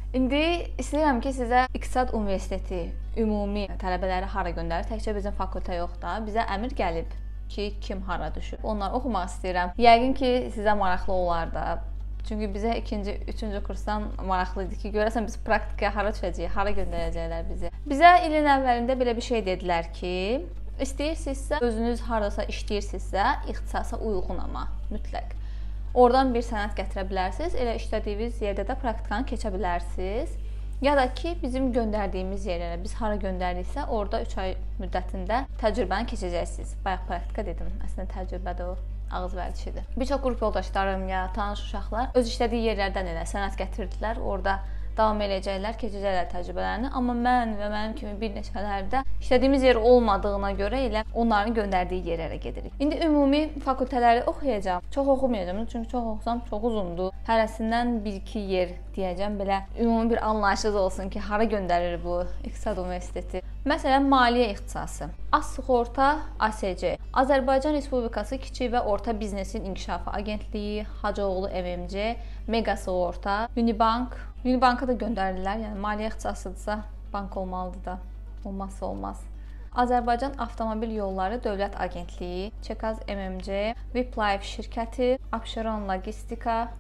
İndi istəyirəm ki, sizə İqtisad Universiteti ümumi tələbələri hara göndərir? Təkcə bizim fakültə yox da, bizə əmr gəlib ki, kim hara düşüb. Onları oxumaq istəyirəm. Yəqin ki, sizə maraqlı olar da. Çünki bizə 2-ci, 3-cü kursdan maraqlı idi ki, görəsən biz praktikaya hara düşəcəyik, hara göndərəcəklər bizi. Bizə ilin əvvəlində belə bir şey dedilər ki, istəyirsinizsə, özünüz haradasa işləyirsinizsə, ixtisasa uyğun amma mütləq. Oradan bir sənəd gətirə bilərsiniz, elə işlədiyiniz yerdə də praktikanı keçə bilərsiniz. Ya da ki, bizim göndərdiyimiz yerlərə, biz hara göndərdiksə, orada 3 ay müddətində təcrübəni keçəcəksiniz. Bayaq praktika dedim, əslində təcrübədə o ağız vərdişidir. Bir çox qrup yoldaşlarım ya tanış uşaqlar öz işlədiyi yerlərdən elə sənəd gətirdilər, orada davam edəcəklər, keçəcəklər təcrübələrini. Amma mən və mənim kimi bir neçələrdə işlədiyimiz yer olmadığına görə elə onların göndərdiyi yerlərə gedirik. İndi ümumi fakültələri oxuyacağam. Çox oxumayacağam, çünki çox oxusam çox uzundur. Hərəsindən 1-2 yer deyəcəm, belə ümumi bir anlayışınız olsun ki, hara göndərir bu İqtisad Universiteti. Məsələn, maliyyə ixtisası, Az-Sığorta ASC, Azərbaycan Respublikası Kiçik və Orta Biznesin İnkişafı Agentliyi, Hacıoğlu MMC, Mega Sığorta, Unibank. Unibanka da göndərirlər, yəni maliyyə ixtisasıdırsa bank olmalıdır da, olmazsa olmaz. Azərbaycan Avtomobil Yolları Dövlət Agentliyi, Çekaz MMC, VIP Life şirkəti, Abşeron Logistika,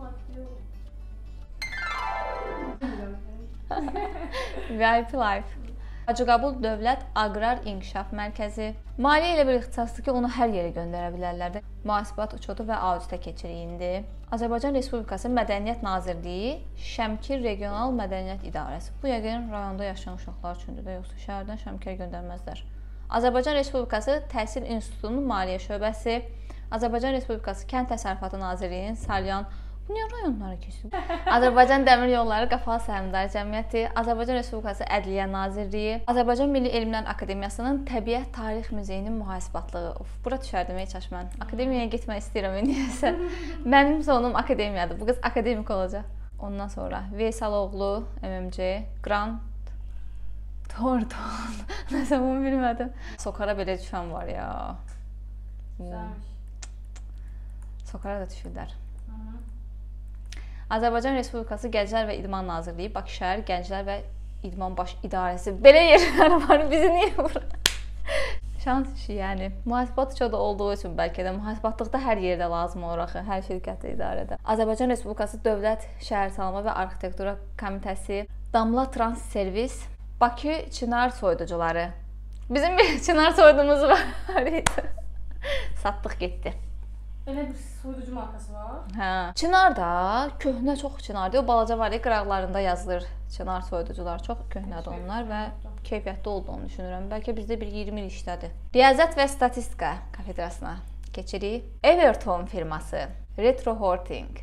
VIP Life, Hacıqabul Dövlət Aqrar İnkişaf Mərkəzi. Maliyyə elə bir ixtisasdır ki, onu hər yerə göndərə bilərlər də. Mühasibat uçotu və auditə keçiriyindi. Azərbaycan Respublikası Mədəniyyət Nazirliyi, Şəmkir Regional Mədəniyyət İdarəsi. Bu yəqin rayonda yaşayan uşaqlar üçündür də, yoxsa şəhərdən Şəmkirə göndərməzlər. Azərbaycan Respublikası Təhsil İnstitutunun Maliyyə şöbəsi, Azərbaycan Respublikası Kənd Təsərrüfatı Nazirliyinin Salyan. Bu niyə rayonlara keçir? Azərbaycan Dəmir Yolları Qapalı Səhmdar Cəmiyyəti, Azərbaycan Respublikası Ədliyyə Nazirliyi, Azərbaycan Milli Elmlər Akademiyasının Təbiət Tarix Muzeyinin mühasibatlığı. Of, bura düşərdim heç mən. Akademiyaya getmək istəyirəm niyəsə. Mənim sonum akademiyadır. Bu qız akademik olacaq. Ondan sonra Veysaloğlu, MMC, Grant Thornton. Nəsə bunu bilmədim. Sokara belə düşən var ya. Sokara da düşürlər. Azərbaycan Respublikası Gənclər və İdman Nazirliyi, Bakı şəhər Gənclər və İdman Baş İdarəsi. Belə yerlər var, bizi niyə vurur? Şans işi, yəni. Mühasibat uçodu olduğu üçün bəlkə də mühasibatlıqda hər yerdə lazım olur axı, hər şirkətdə, idarədə. Azərbaycan Respublikası Dövlət Şəhərsalma və Arxitektura Komitəsi, Damla Trans Servis, Bakı Çınar Soyuducuları. Bizim bir Çınar soyudumuz var idi. Satdıq getdi. Elə bir soyuducu markası var. Hə. Çınar da köhnə çox Çınardır. O balaca var ya, qıraqlarında yazılır Çınar soyuducular. Çox köhnədir onlar və keyfiyyətli olduğunu düşünürəm. Bəlkə bizdə bir 20 il işlədi. Riyaziyyat və Statistika kafedrasına keçirik. Everton firması, Retro Holding.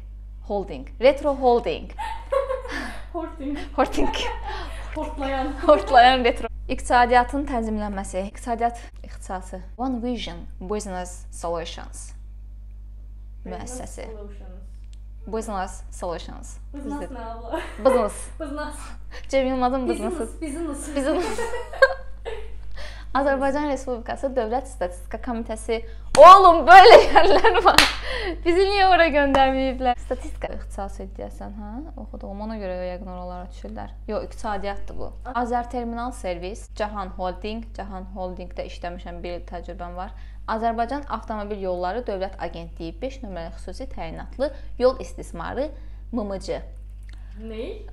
Hortlayan retro. İqtisadiyyatın tənzimlənməsi, İqtisadiyyat ixtisası. One Vision Business Solutions müəssisəsi. Business Solutions. Business nə abla? Business. Cem Yılmazın business. Azərbaycan Respublikası Dövlət Statistika Komitəsi. Oğlum, böyle yerlər var. Bizi niyə ora göndərməyiblər? Statistika ixtisası deyəsən, hə? Oxuduğum, ona görə yəqin oralara düşürlər. Yox, iqtisadiyyatdır bu. Azər Terminal Servis, Cahan Holdingdə işləmişəm, 1 il təcrübəm var. Azərbaycan Avtomobil Yolları Dövlət Agentliyi 5 nömrəli xüsusi təyinatlı yol istismarı MMC. Ney?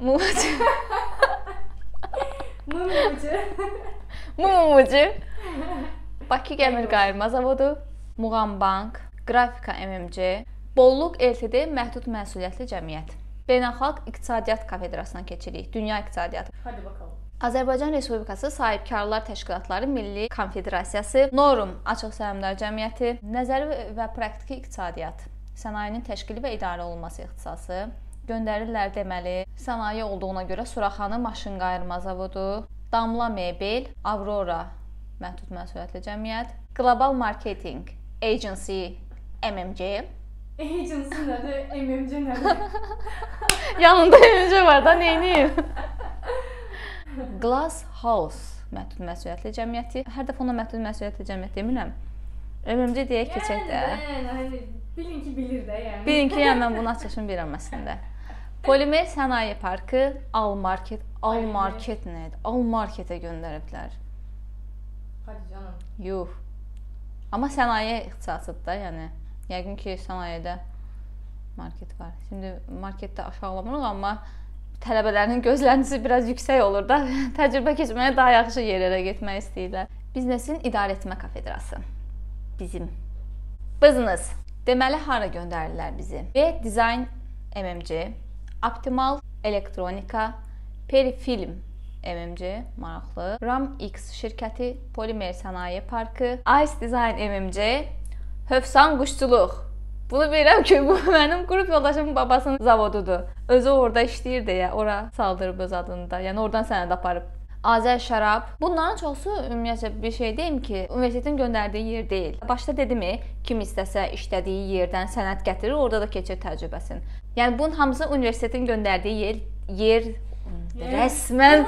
MMC. Bakı Gəmir Qayırma Zavodu, Muğam Bank, Qrafika MMC, Bolluq LTD Məhdud Məsuliyyətli Cəmiyyət. Beynəlxalq İqtisadiyyat Kafedrasına keçirik. Dünya İqtisadiyyatı. Hadi bakalım. Azərbaycan Respublikası Sahibkarlar Təşkilatları Milli Konfederasiyası, Norm Açıq Səhmdar Cəmiyyəti, Nəzəri və Praktiki İqtisadiyyat, Sənayenin təşkili və idarə olunması ixtisası, göndərirlər deməli, sənaye olduğuna görə Suraxanı Maşın Qayırma Zavodu, Damla Mebel, Aurora Məhdud Məsuliyyətli Cəmiyyət, Global Marketing Agency MMC. Agency nədir? MMC nədir? Yanında MMC var da, neyniyim? Glass House Məhdud Məsuliyyətli Cəmiyyəti. Hər dəfə ona Məhdud Məsuliyyətli Cəmiyyət demirəm. MMC deyək keçək də. Yəni, bilin ki, bilir də yəni. Bilin ki, yəni mən bunu açışını bilirəm əslində. Polimer Sənaye Parkı, Almarket. Polimer. Almarket nədir? Almarketə göndəriblər. Hadi canım. Yuh. Amma sənaye ixtisasıdır da, yəni. Yəqin ki, sənayedə market var. Şimdi marketdə aşağılamırıq, amma tələbələrin gözləntisi biraz yüksək olur da. Təcrübə keçməyə daha yaxşı yerlərə getmək istəyirlər. Biznesin İdarə Etmə Kafedrası. Bizim. Business. Deməli, hara göndərirlər bizi? V Design MMC, Optimal Elektronika, Perifilm MMC, maraqlı, Ram X şirkəti, Polimer Sənaye Parkı, Ice Design MMC, Hövsan Quşçuluq. Bunu bilirəm ki, bu mənim qrup yoldaşımın babasının zavodudur. Özü orada işləyir deyə, ora saldırıb öz adını da. Yəni oradan sənəd aparıb. Azər Şərab. Bunların çoxusu ümumiyyətlə bir şey deyim ki, universitetin göndərdiyi yer deyil. Başda dedimi, kim istəsə işlədiyi yerdən sənəd gətirir, orada da keçir təcrübəsini. Yəni bunun hamısı universitetin göndərdiyi yer rəsmən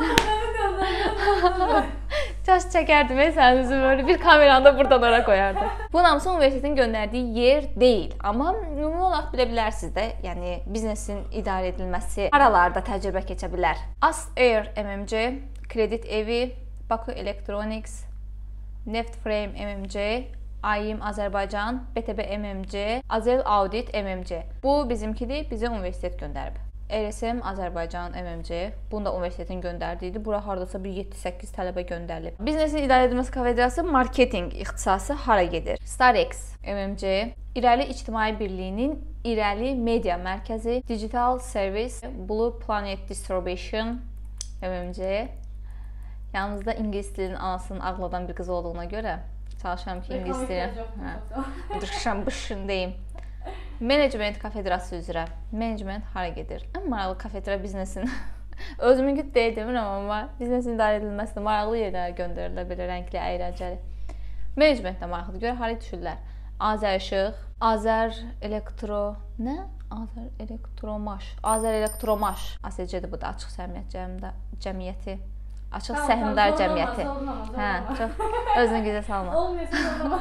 Çaş çəkərdim sənin üzü böyle bir kameranı da buradan ora qoyardım. Bunun hamısı universitetin göndərdiyi yer deyil. Amma ümumi olaraq bilə bilərsiniz də, yəni biznesin idarə edilməsi aralarda təcrübə keçə bilər. Ast Air MMC, Kredit Evi, Baku Electronics, Neft Frame MMC, AIM Azərbaycan, BTB MMC, Azel Audit MMC. Bu bizimkidir, bizə universitet göndərib. RSM Azərbaycan MMC, bunu da universitetin göndərdiydi. Bura hardasa bir 7-8 tələbə göndərilib. Biznesin İdarə Edilməsi Kafedrası marketinq ixtisası hara gedir? Starex MMC, İrəli İctimai Birliyinin İrəli Media Mərkəzi, Digital Service, Blue Planet Distribution MMC. Yalnız da ingilis dilinin anasının ağladan bir qız olduğuna görə çalışıram ki, ingilis dilini dırşan bışın deyim. Management Kafedrası üzrə. Management hara gedir? Ən maraqlı kafedra biznesin. Özümünkü deyil demirəm, amma biznesin idarə edilməsində maraqlı yerlərə göndərilə bilər, rəngli, əyləncəli. Management də maraqlıdır. Görə haraya düşürlər? Azər İşıq, Azər Elektro... Nə? Azər Elektromaş. Azər Elektromaş. ASC-dir bu da, Açıq Səhmdar Cəmiyyəti. Açıq Səhmdar Cəmiyyəti. Hə, çox özünü güzə salma. Olmuyorsun.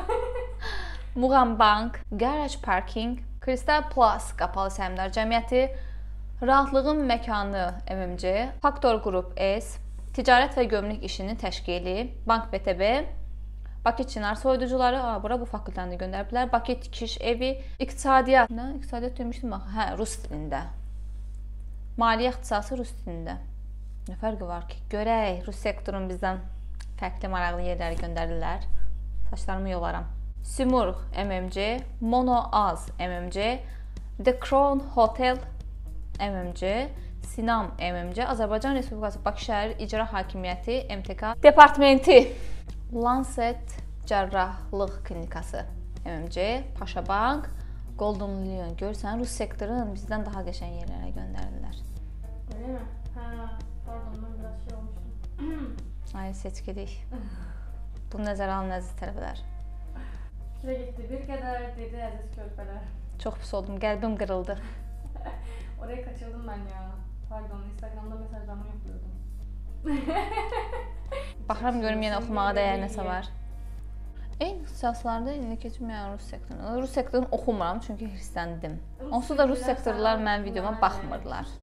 Muğam Bank, Garage Parking, Kristal Plus Qapalı Səhmdar Cəmiyyəti, Rahatlığın Məkanı MMC, Faktor Qrup S, Ticarət və Gömrük İşinin Təşkili, Bank BTB, Bakı Çinar Soyuducuları, bura bu fakültəni göndəriblər, Bakı Tikiş Evi, İqtisadiyyat, nə? İqtisadiyyat demişdim axı, hə, rus dilində. Maliyyə ixtisası rus dilində. Nə fərqi var ki? Görək, rus sektorun bizdən fərqli maraqlı yerləri göndərirlər. Saçlarımı yolaram. Simurg MMC, Mono Az MMC, The Crown Hotel MMC, Sinam MMC, Azərbaycan Respublikası Bakı şəhər İcra Hakimiyyəti MTK Departamenti, Lancet Cərrahlıq Klinikası MMC, Paşa Bank, Golden Lion. Görürsən, rus sektorun bizdən daha qəşəng yerlərə göndərirlər. Öyle mi? Ha, pardon, ben biraz şey olmuşum. Ay, seçkilik. Bunu nəzərə alın əziz tələbələr. Fikrə getdi, bir qədər dedi əziz körpələr. Çox pis oldum, qəlbim qırıldı. Oraya kaçırdım ben ya. Pardon, Instagram'da mesajlarımı yokluyordum. Baxıram görüm yenə oxumağa dəyər nəsə var. Eyni ixtisaslarda indi keçməyən rus sektorunu. Rus sektorunu oxumuram çünki hirsləndim. Onsuz da rus sektorlar mənim videoma baxmırlar.